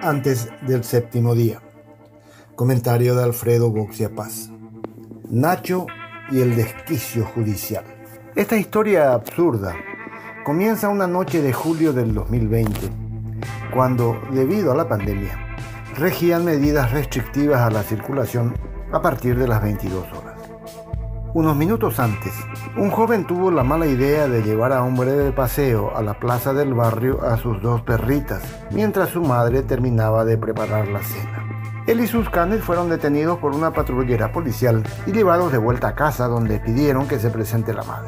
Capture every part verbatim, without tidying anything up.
antes del séptimo día. Comentario de Alfredo Boxia Paz. Nacho y el desquicio judicial. Esta historia absurda comienza una noche de julio del dos mil veinte, cuando, debido a la pandemia, regían medidas restrictivas a la circulación a partir de las veintidós horas. Unos minutos antes, un joven tuvo la mala idea de llevar a un breve paseo a la plaza del barrio a sus dos perritas, mientras su madre terminaba de preparar la cena. Él y sus canes fueron detenidos por una patrullera policial y llevados de vuelta a casa, donde pidieron que se presente la madre.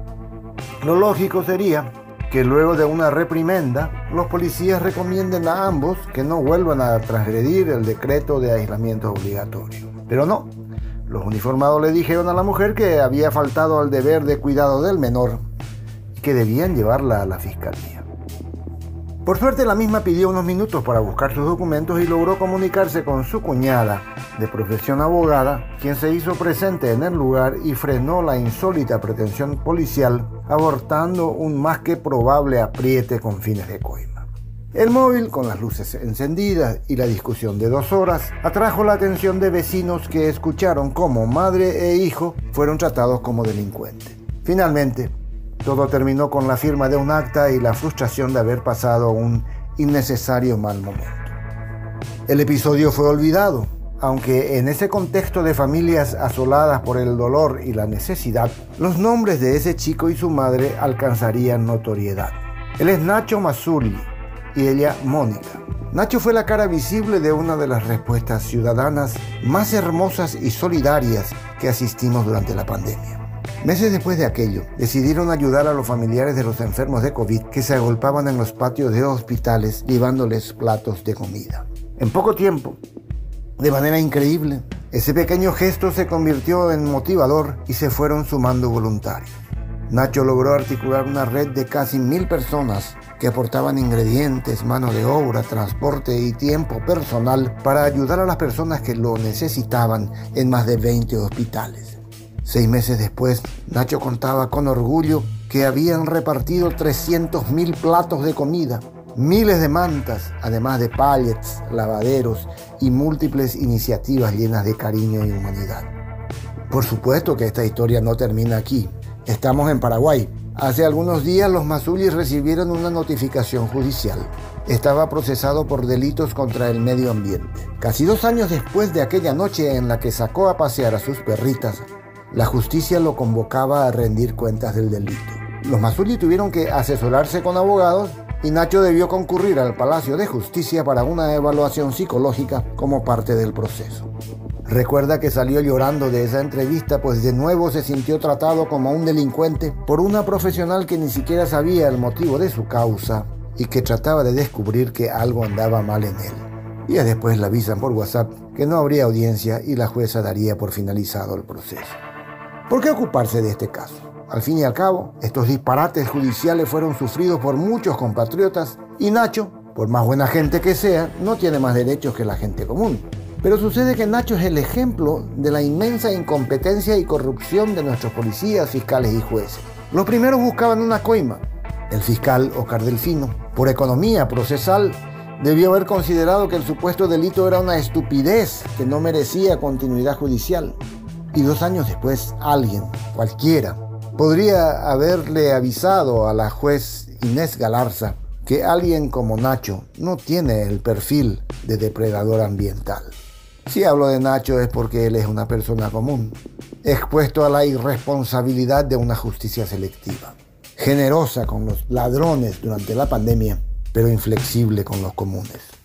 Lo lógico sería que luego de una reprimenda, los policías recomienden a ambos que no vuelvan a transgredir el decreto de aislamiento obligatorio. Pero no. Los uniformados le dijeron a la mujer que había faltado al deber de cuidado del menor y que debían llevarla a la fiscalía. Por suerte, la misma pidió unos minutos para buscar sus documentos y logró comunicarse con su cuñada, de profesión abogada, quien se hizo presente en el lugar y frenó la insólita pretensión policial, abortando un más que probable apriete con fines de coima. El móvil, con las luces encendidas y la discusión de dos horas, atrajo la atención de vecinos que escucharon cómo madre e hijo fueron tratados como delincuentes. Finalmente, todo terminó con la firma de un acta y la frustración de haber pasado un innecesario mal momento. El episodio fue olvidado, aunque en ese contexto de familias asoladas por el dolor y la necesidad, los nombres de ese chico y su madre alcanzarían notoriedad. Él es Nacho Mazzulli y ella Mónica. Nacho fue la cara visible de una de las respuestas ciudadanas más hermosas y solidarias que asistimos durante la pandemia. Meses después de aquello, decidieron ayudar a los familiares de los enfermos de COVID que se agolpaban en los patios de hospitales llevándoles platos de comida. En poco tiempo, de manera increíble, ese pequeño gesto se convirtió en motivador y se fueron sumando voluntarios. Nacho logró articular una red de casi mil personas que aportaban ingredientes, mano de obra, transporte y tiempo personal para ayudar a las personas que lo necesitaban en más de veinte hospitales. Seis meses después, Nacho contaba con orgullo que habían repartido trescientos mil platos de comida, miles de mantas, además de pallets, lavaderos y múltiples iniciativas llenas de cariño y humanidad. Por supuesto que esta historia no termina aquí. Estamos en Paraguay. Hace algunos días los Mazzulli recibieron una notificación judicial. Estaba procesado por delitos contra el medio ambiente. Casi dos años después de aquella noche en la que sacó a pasear a sus perritas, la justicia lo convocaba a rendir cuentas del delito. Los Mazzulli tuvieron que asesorarse con abogados y Nacho debió concurrir al Palacio de Justicia para una evaluación psicológica como parte del proceso. Recuerda que salió llorando de esa entrevista, pues de nuevo se sintió tratado como un delincuente por una profesional que ni siquiera sabía el motivo de su causa y que trataba de descubrir que algo andaba mal en él. Días después le avisan por WhatsApp que no habría audiencia y la jueza daría por finalizado el proceso. ¿Por qué ocuparse de este caso? Al fin y al cabo, estos disparates judiciales fueron sufridos por muchos compatriotas y Nacho, por más buena gente que sea, no tiene más derechos que la gente común. Pero sucede que Nacho es el ejemplo de la inmensa incompetencia y corrupción de nuestros policías, fiscales y jueces. Los primeros buscaban una coima. El fiscal Oscar Delfino, por economía procesal, debió haber considerado que el supuesto delito era una estupidez que no merecía continuidad judicial. Y dos años después, alguien, cualquiera, podría haberle avisado a la juez Inés Galarza que alguien como Nacho no tiene el perfil de depredador ambiental. Si hablo de Nacho es porque él es una persona común, expuesto a la irresponsabilidad de una justicia selectiva, generosa con los ladrones durante la pandemia, pero inflexible con los comunes.